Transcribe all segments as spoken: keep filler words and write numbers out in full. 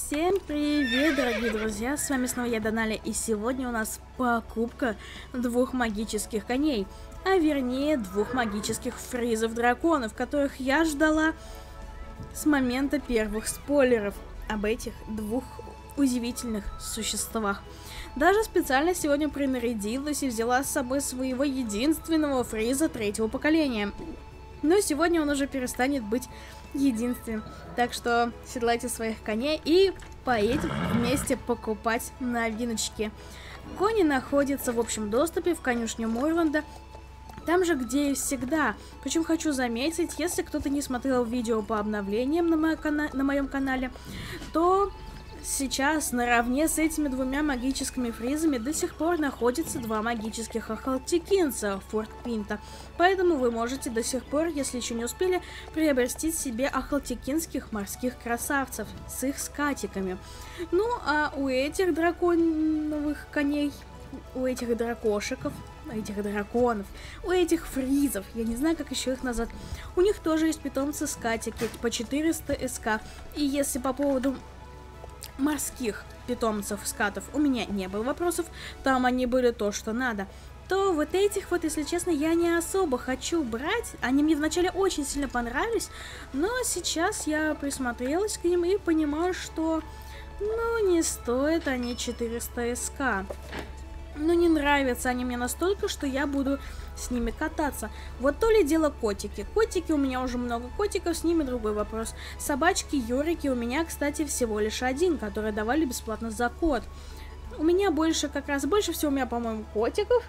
Всем привет, дорогие друзья, с вами снова я, Доналя, и сегодня у нас покупка двух магических коней, а вернее двух магических фризов-драконов, которых я ждала с момента первых спойлеров об этих двух удивительных существах. Даже специально сегодня принарядилась и взяла с собой своего единственного фриза третьего поколения. Но сегодня он уже перестанет быть единственным. Так что седлайте своих коней и поедем вместе покупать новиночки. Кони находятся в общем доступе в конюшне Мойрланда. Там же, где и всегда. Причем хочу заметить, если кто-то не смотрел видео по обновлениям на, моё кана на моем канале, то сейчас наравне с этими двумя магическими фризами до сих пор находятся два магических ахалтекинца Форт Пинта. Поэтому вы можете до сих пор, если еще не успели, приобрести себе ахалтекинских морских красавцев с их скатиками. Ну, а у этих драконовых коней, у этих дракошиков, у этих драконов, у этих фризов, я не знаю, как еще их назвать, у них тоже есть питомцы скатики по четыреста СК. И если по поводу морских питомцев скатов у меня не было вопросов, там они были то, что надо, то вот этих вот, если честно, я не особо хочу брать. Они мне вначале очень сильно понравились, но сейчас я присмотрелась к ним и понимаю, что, ну, не стоят они четыреста СК. Но не нравятся они мне настолько, что я буду с ними кататься. Вот то ли дело котики. Котики, у меня уже много котиков, с ними другой вопрос. Собачки, Юрики у меня, кстати, всего лишь один, который давали бесплатно за код. У меня больше, как раз, больше всего у меня, по-моему, котиков.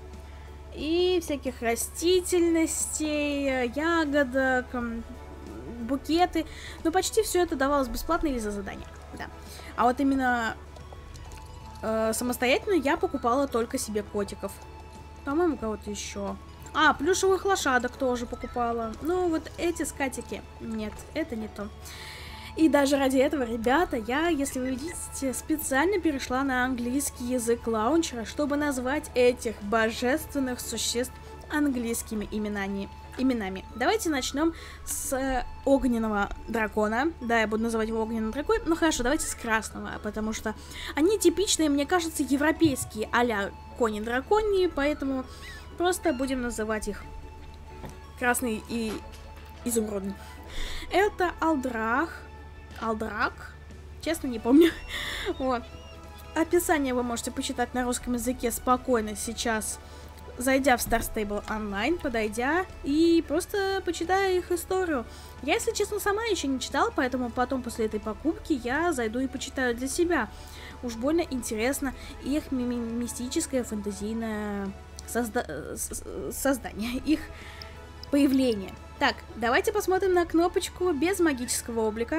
И всяких растительностей, ягодок, букеты. Но почти все это давалось бесплатно или за задание. Да. А вот именно э, самостоятельно я покупала только себе котиков. По-моему, кого-то еще. А, плюшевых лошадок тоже покупала. Ну, вот эти скатики. Нет, это не то. И даже ради этого, ребята, я, если вы видите, специально перешла на английский язык лаунчера, чтобы назвать этих божественных существ английскими именами. именами. Давайте начнем с огненного дракона. Да, я буду называть его огненным драконом. Ну хорошо, давайте с красного, потому что они типичные, мне кажется, европейские а-ля кони-драконьи, поэтому просто будем называть их красный и изумрудный. Это Алдрах. Алдрак. Честно, не помню. Вот. Описание вы можете почитать на русском языке спокойно сейчас, зайдя в Star Stable онлайн, подойдя и просто почитая их историю. Я, если честно, сама еще не читала, поэтому потом после этой покупки я зайду и почитаю для себя. Уж больно интересно их ми ми мистическое фэнтезийное созда создание, их появление. Так, давайте посмотрим на кнопочку без магического облика.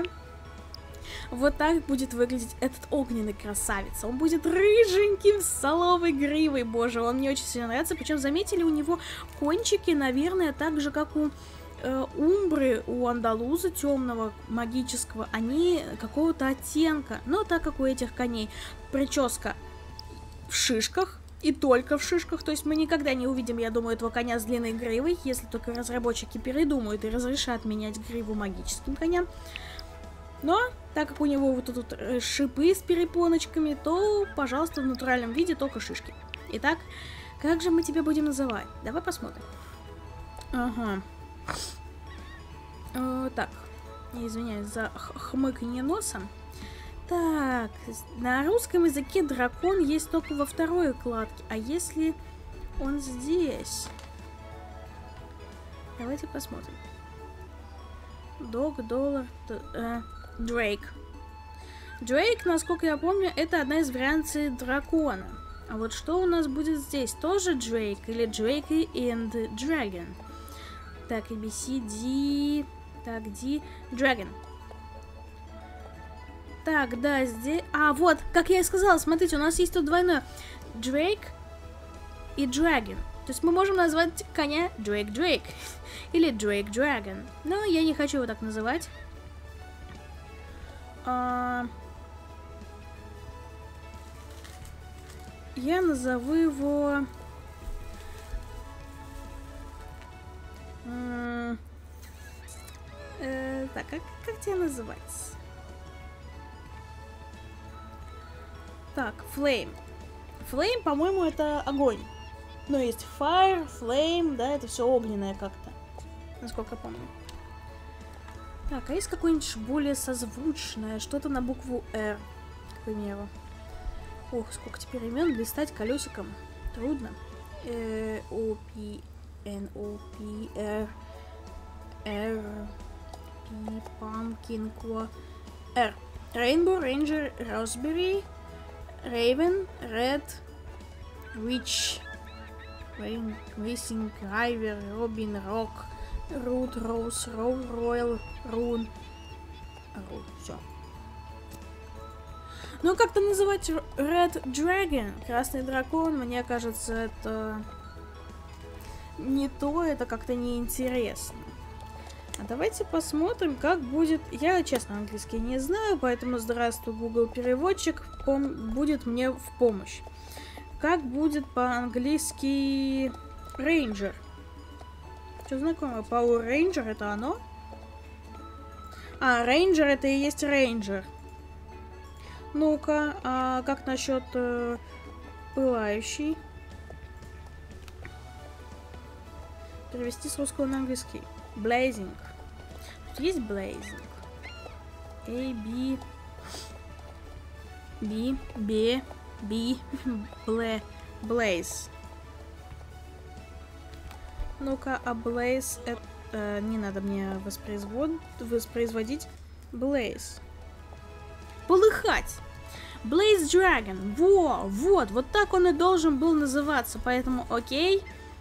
Вот так будет выглядеть этот огненный красавец. Он будет рыженьким, с соловой гривой. Боже, он мне очень сильно нравится. Причем, заметили, у него кончики, наверное, так же, как у э, Умбры, у Андалуза темного, магического. Они какого-то оттенка. Но так как у этих коней прическа в шишках, и только в шишках, то есть мы никогда не увидим, я думаю, этого коня с длинной гривой, если только разработчики передумают и разрешат менять гриву магическим коням. Но, так как у него вот тут шипы с перепоночками, то, пожалуйста, в натуральном виде только шишки. Итак, как же мы тебя будем называть? Давай посмотрим. Ага. Э, так, я извиняюсь за хмыканье носом. Так, на русском языке дракон есть только во второй вкладке. А если он здесь? Давайте посмотрим. Дог, доллар, э, Дрейк. Дрейк, насколько я помню, это одна из вариаций дракона. А вот что у нас будет здесь? Тоже Дрейк или Дрейк и and Dragon? Так, A, B, C, D... Так, D... Dragon. Так, да, здесь... А, вот, как я и сказала, смотрите, у нас есть тут двойное. Дрейк и Dragon. То есть мы можем назвать коня Дрейк Дрейк или Дрейк Драгон. Но я не хочу его так называть. А... Я назову его... М э так, как, как тебя называть? Так, flame. Flame, по-моему, это огонь. Ну, есть fire, flame, да, это все огненное как-то. Насколько я помню. Так, а есть какое-нибудь более созвучное? Что-то на букву R, к примеру. Ох, сколько теперь имен. Листать колесиком. Трудно. O, P, N, O, P, R, R, P, Pumpkin, Q, R. Rainbow, Ranger, Raspberry, Raven, Red, Witch, Rain, Missing, River, Robin, Rock, Root, Rose, Row, Royal, Rune. Ру, все. Ну, как-то называть Red Dragon, красный дракон, мне кажется, это не то, это как-то неинтересно. А давайте посмотрим, как будет... Я, честно, английский не знаю, поэтому здравствуй, Google переводчик пом... будет мне в помощь. Как будет по-английски Ranger? Что знакомое? Power Ranger это оно? А, Ranger это и есть Ranger. Ну-ка, а как насчет э, пылающий? Перевести с русского на английский. Blazing. Тут есть Blazing. A, B, B, B, B, Bla, Blaze. Ну-ка, а Blaze это... Э, не надо мне воспроизвод... воспроизводить. Blaze. Полыхать. Blaze Dragon. Во, вот, вот так он и должен был называться, поэтому окей.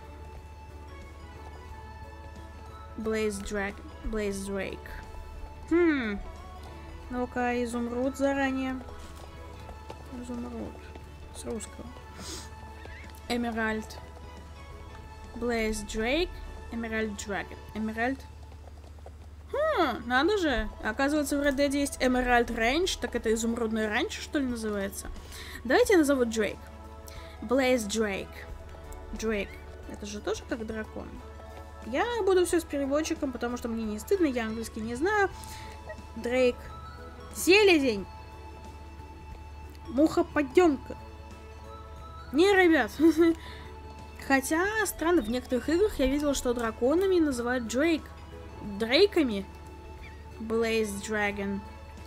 Blaze Dragon. Blaze Drake. Хм. Ну-ка, изумруд заранее. Изумруд. С русского. Эмеральд. Blaze Drake. Эмеральд Dragon. Эмеральд. Хм, надо же. Оказывается, в Red Dead есть Emerald Range. Так это изумрудный ранч, что ли, называется? Давайте я назову Дрейк. Blaze Drake. Дрейк. Это же тоже как дракон. Я буду все с переводчиком, потому что мне не стыдно, я английский не знаю. Дрейк. Селезень. Муха-подъемка. Не, ребят. Хотя, странно, в некоторых играх я видела, что драконами называют Дрейк. Дрейками. Blaze Dragon.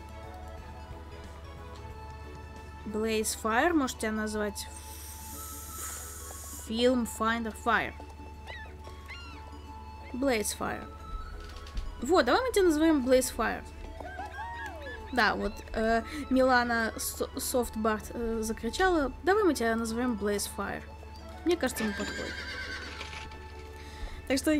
Blaze Fire, можете назвать. Film Finder Fire. Blaze Fire. Вот, давай мы тебя назовем Blaze Fire. Да, вот э, Милана Софтбарт э, закричала. Давай мы тебя назовем Blaze Fire. Мне кажется, ему подходит. Так что...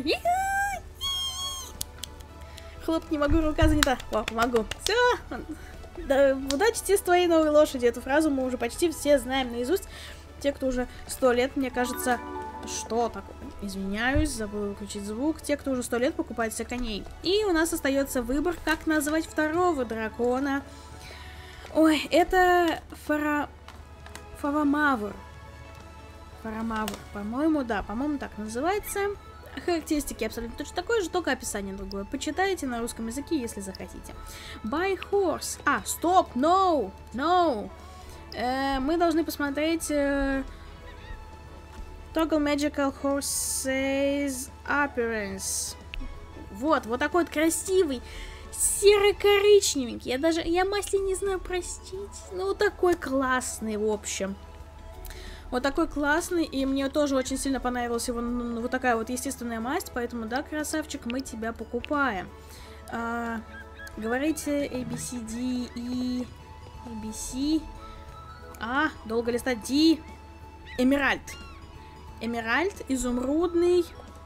Хлоп, не могу, рука занята. О, могу. Все. Да, удачи тебе с твоей новой лошади. Эту фразу мы уже почти все знаем наизусть. Те, кто уже сто лет, мне кажется... Что такое? Извиняюсь, забыла выключить звук. Те, кто уже сто лет покупает себе коней. И у нас остается выбор, как назвать второго дракона. Ой, это Фара... Фарамавр. Фарамавр. По-моему, да, по-моему, так называется. Характеристики абсолютно точно такое же, только описание другое. Почитайте на русском языке, если захотите. Buy horse. А, стоп, no, no. Э, мы должны посмотреть... Э, Toggle Magical Horses Appearance. Вот, вот такой вот красивый, серо-коричневенький. Я даже, я масли не знаю, простите. Ну, такой классный, в общем. Вот такой классный, и мне тоже очень сильно понравилась его, ну, вот такая вот естественная масть, поэтому, да, красавчик, мы тебя покупаем. А, говорите A, B, C, D, E, A, B, C, А, долго листать, D, Эмеральд. Эмеральд, изумрудный.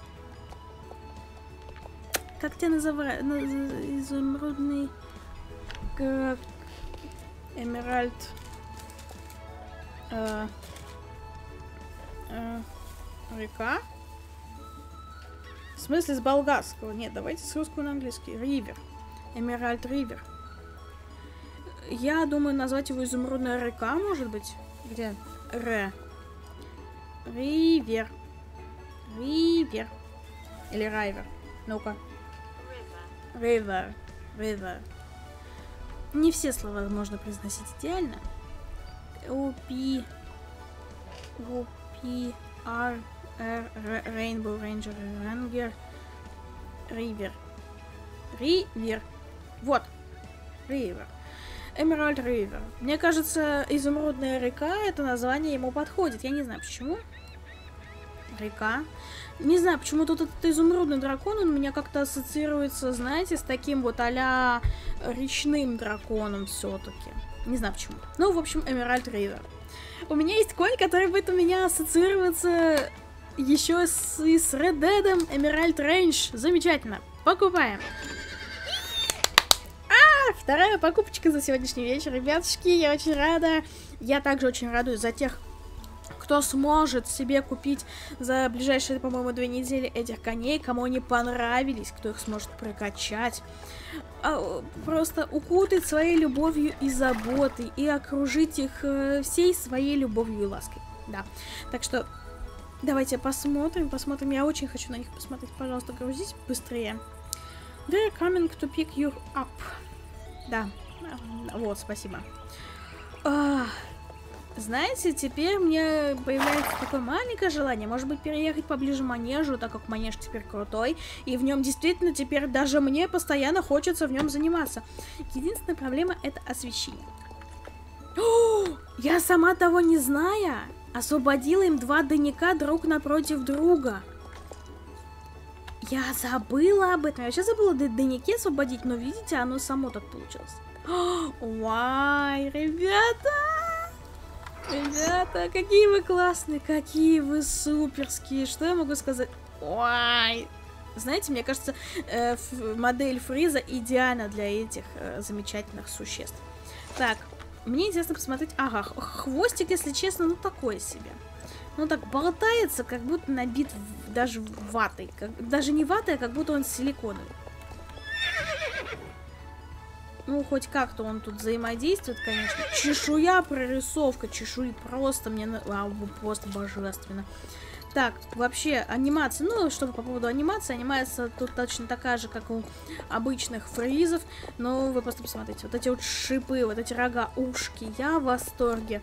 Как тебя называют? Изумрудный. Как... Эмеральд. Э... Э... Река. В смысле с болгарского? Нет, давайте с русского на английский. Ривер. Эмеральд Ривер. Я думаю назвать его изумрудная река, может быть? Где? Р. Ривер. Ривер. Или Райвер. Ну-ка. Ривер. Ривер. Не все слова можно произносить идеально. O P O P R R Rainbow Ranger Ranger Ривер. Ривер. Вот. Ривер. Эмеральд Ривер. Мне кажется, изумрудная река, это название ему подходит. Я не знаю почему. Река. Не знаю, почему тут этот изумрудный дракон, он у меня как-то ассоциируется, знаете, с таким вот а-ля речным драконом все-таки. Не знаю почему. Ну, в общем, Эмеральд Ривер. У меня есть конь, который будет у меня ассоциироваться еще с, и с Red Dead, Эмеральд Рейндж. Замечательно. Покупаем. А, вторая покупочка за сегодняшний вечер, ребятушки. Я очень рада. Я также очень радуюсь за тех, кто сможет себе купить за ближайшие, по-моему, две недели этих коней, кому они понравились, кто их сможет прокачать, просто укутать своей любовью и заботой и окружить их всей своей любовью и лаской. Да, так что давайте посмотрим, посмотрим. Я очень хочу на них посмотреть. Пожалуйста, грузись быстрее. They're coming to pick you up. Да, вот, спасибо. А, знаете, теперь мне появляется такое маленькое желание, может быть, переехать поближе к манежу, так как манеж теперь крутой, и в нем действительно теперь даже мне постоянно хочется в нем заниматься. Единственная проблема — это освещение. О, я сама того не зная, освободила им два дневника друг напротив друга. Я забыла об этом. Я вообще забыла дневники освободить, но видите, оно само так получилось. Вай, ребята! Ребята, какие вы классные, какие вы суперские. Что я могу сказать? Ой! Знаете, мне кажется, э, модель Фриза идеальна для этих э, замечательных существ. Так, мне интересно посмотреть. Ага, хвостик, если честно, ну такое себе. Ну так болтается, как будто набит в, даже ватой. Как, даже не ватой, а как будто он силиконовый. Ну, хоть как-то он тут взаимодействует, конечно. Чешуя, прорисовка, чешуи просто мне... А, просто божественно. Так, вообще, анимация. Ну, чтобы по поводу анимации. Анимация тут точно такая же, как у обычных фризов. Но вы просто посмотрите. Вот эти вот шипы, вот эти рога, ушки. Я в восторге.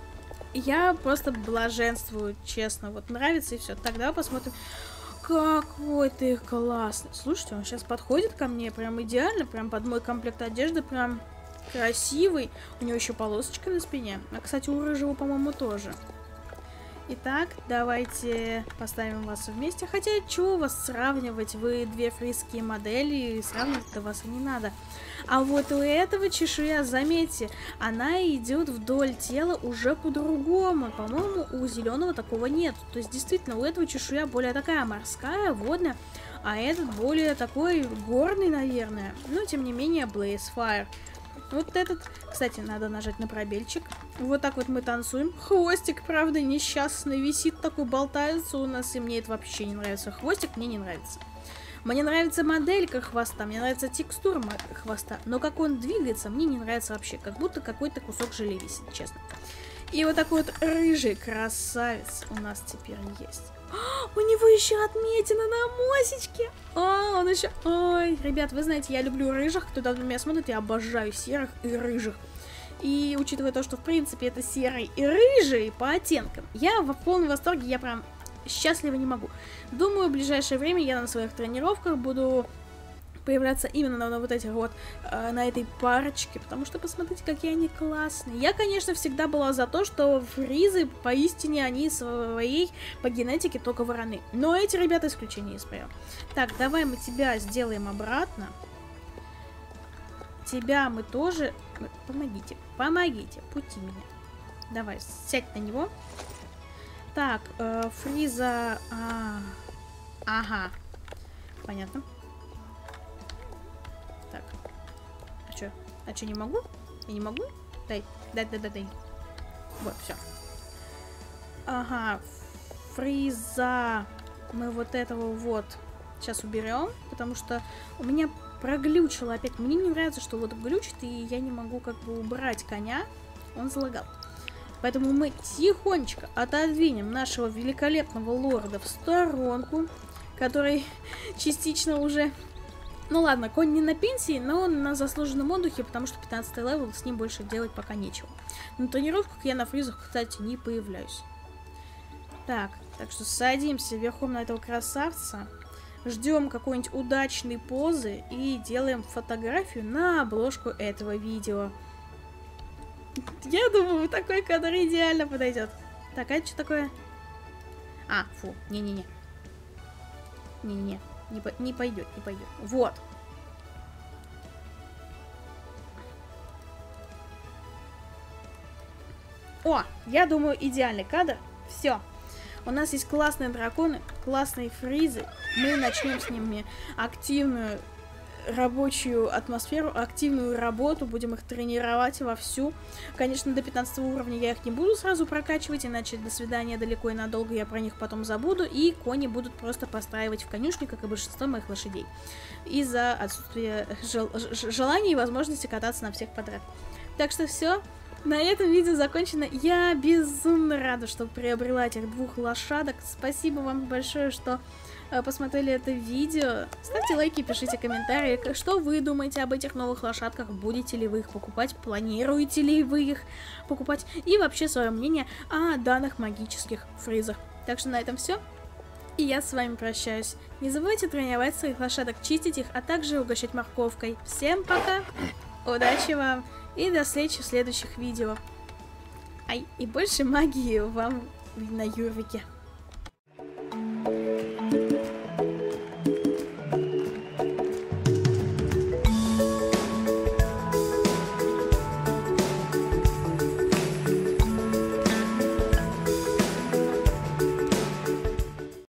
Я просто блаженствую, честно. Вот нравится и все. Так, давай посмотрим. Какой ты классный. Слушайте, он сейчас подходит ко мне прям идеально, прям под мой комплект одежды, прям красивый. У него еще полосочка на спине. А, кстати, у рыжего, по-моему, тоже. Итак, давайте поставим вас вместе. Хотя, чего вас сравнивать? Вы две фризские модели, и сравнивать-то вас и не надо. А вот у этого чешуя, заметьте, она идет вдоль тела уже по-другому. По-моему, у зеленого такого нет. То есть, действительно, у этого чешуя более такая морская, водная, а этот более такой горный, наверное. Но, тем не менее, Blaze Fire. Вот этот, кстати, надо нажать на пробельчик. Вот так вот мы танцуем. Хвостик, правда, несчастный, висит такой, болтается у нас, и мне это вообще не нравится. Хвостик мне не нравится. Мне нравится моделька хвоста, мне нравится текстура хвоста, но как он двигается, мне не нравится вообще. Как будто какой-то кусок желе висит, честно. И вот такой вот рыжий красавец у нас теперь есть. У него еще отметина на мосечке. А, он еще... Ой, ребят, вы знаете, я люблю рыжих. Кто давно меня смотрит, я обожаю серых и рыжих. И учитывая то, что, в принципе, это серый и рыжий по оттенкам, я в полном восторге, я прям счастлива не могу. Думаю, в ближайшее время я на своих тренировках буду появляться именно на, на вот этих вот, э, на этой парочке, потому что посмотрите, какие они классные. Я, конечно, всегда была за то, что фризы, поистине, они своей по генетике только вороны. Но эти ребята исключение из правил. Так, давай мы тебя сделаем обратно. Тебя мы тоже... Помогите, помогите, пути меня. Давай, сядь на него. Так, э, фриза... А... Ага, понятно. Так. А чё? А чё, не могу? Я не могу? Дай, дай, дай, дай, дай. Вот, все. Ага. Фриза. Мы вот этого вот сейчас уберем, потому что у меня проглючило опять. Мне не нравится, что вот глючит, и я не могу как бы убрать коня. Он залагал. Поэтому мы тихонечко отодвинем нашего великолепного лорда в сторонку, который частично уже Ну ладно, конь не на пенсии, но он на заслуженном отдыхе, потому что пятнадцатый левел, с ним больше делать пока нечего. На тренировках я на фризах, кстати, не появляюсь. Так, так что садимся верхом на этого красавца, ждем какой-нибудь удачной позы и делаем фотографию на обложку этого видео. Я думаю, такой кадр идеально подойдет. Так, а это что такое? А, фу, не-не-не. Не-не-не, не, по не пойдет, не пойдет. Вот. О, я думаю, идеальный кадр. Все. У нас есть классные драконы, классные фризы. Мы начнем с ними активную рабочую атмосферу, активную работу. Будем их тренировать вовсю. Конечно, до пятнадцатого уровня я их не буду сразу прокачивать, иначе до свидания далеко и надолго я про них потом забуду. И кони будут просто постраивать в конюшне, как и большинство моих лошадей. Из-за отсутствия жел желания и возможности кататься на всех подряд. Так что все. На этом видео закончено. Я безумно рада, что приобрела этих двух лошадок. Спасибо вам большое, что э, посмотрели это видео. Ставьте лайки, пишите комментарии, что вы думаете об этих новых лошадках. Будете ли вы их покупать, планируете ли вы их покупать. И вообще свое мнение о данных магических фризах. Так что на этом все. И я с вами прощаюсь. Не забывайте тренировать своих лошадок, чистить их, а также угощать морковкой. Всем пока! Удачи вам! И до встречи в следующих видео. Ай, и больше магии вам на Юрвике.